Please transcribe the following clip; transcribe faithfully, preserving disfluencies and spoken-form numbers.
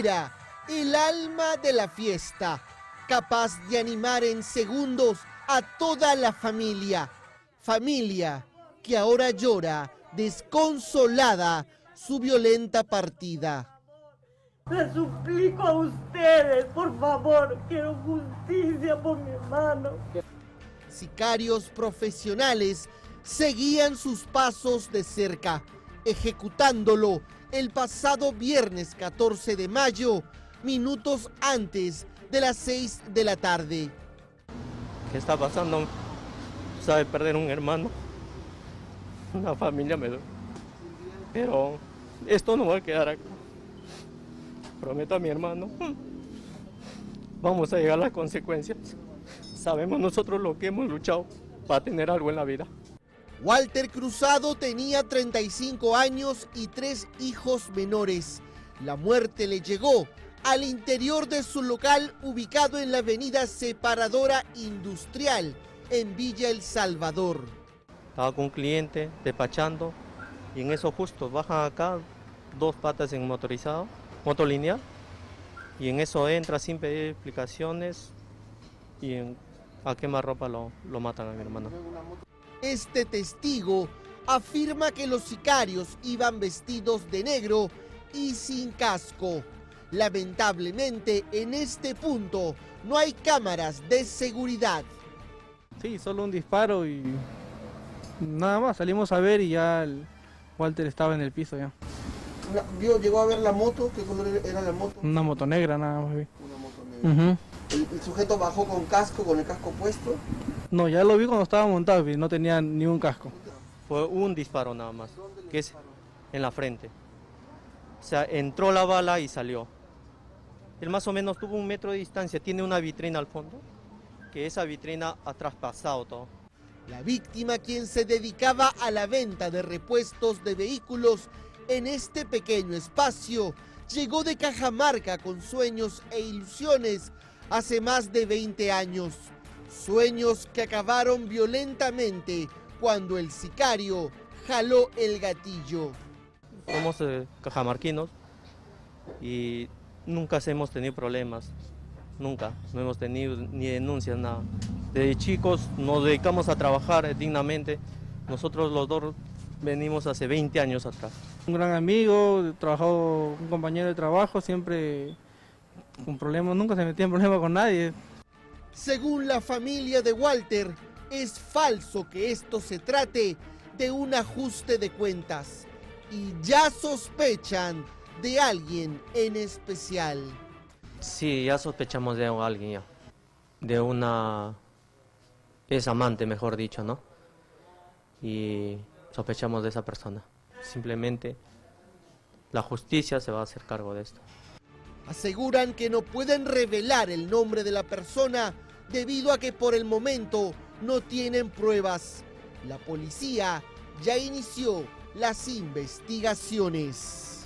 Era el alma de la fiesta, capaz de animar en segundos a toda la familia. Familia que ahora llora, desconsolada, su violenta partida. Les suplico a ustedes, por favor, quiero justicia por mi hermano. Sicarios profesionales seguían sus pasos de cerca, ejecutándolo el pasado viernes catorce de mayo, minutos antes de las seis de la tarde. ¿Qué está pasando? Sabe perder un hermano, una familia me duele, pero esto no va a quedar acá. Prometo a mi hermano, vamos a llegar a las consecuencias. Sabemos nosotros lo que hemos luchado para tener algo en la vida. Walter Cruzado tenía treinta y cinco años y tres hijos menores. La muerte le llegó al interior de su local ubicado en la avenida Separadora Industrial, en Villa El Salvador. Estaba con un cliente despachando y en eso justo bajan acá dos patas en motorizado, motolineal, y en eso entra sin pedir explicaciones y en, a quemarropa lo, lo matan a mi hermano. Este testigo afirma que los sicarios iban vestidos de negro y sin casco. Lamentablemente, en este punto no hay cámaras de seguridad. Sí, solo un disparo y nada más, salimos a ver y ya el Walter estaba en el piso ya. ¿Vio, llegó a ver la moto? ¿Qué color era la moto? Una moto negra nada más. Una moto negra. Uh-huh. ¿El, el sujeto bajó con casco, con el casco puesto? No, ya lo vi cuando estaba montado y no tenía ni un casco. Fue un disparo nada más, que es en la frente. O sea, entró la bala y salió. Él más o menos tuvo un metro de distancia, tiene una vitrina al fondo, que esa vitrina ha traspasado todo. La víctima, quien se dedicaba a la venta de repuestos de vehículos en este pequeño espacio, llegó de Cajamarca con sueños e ilusiones hace más de veinte años. Sueños que acabaron violentamente cuando el sicario jaló el gatillo. Somos eh, cajamarquinos y nunca hemos tenido problemas, nunca, no hemos tenido ni denuncias, nada. Desde chicos nos dedicamos a trabajar dignamente, nosotros los dos venimos hace veinte años atrás. Un gran amigo, trabajó, un compañero de trabajo, siempre con problemas, nunca se metía en problemas con nadie. Según la familia de Walter, es falso que esto se trate de un ajuste de cuentas y ya sospechan de alguien en especial. Sí, ya sospechamos de alguien ya, de una, es amante mejor dicho, ¿no? Y sospechamos de esa persona. Simplemente la justicia se va a hacer cargo de esto. Aseguran que no pueden revelar el nombre de la persona debido a que por el momento no tienen pruebas. La policía ya inició las investigaciones.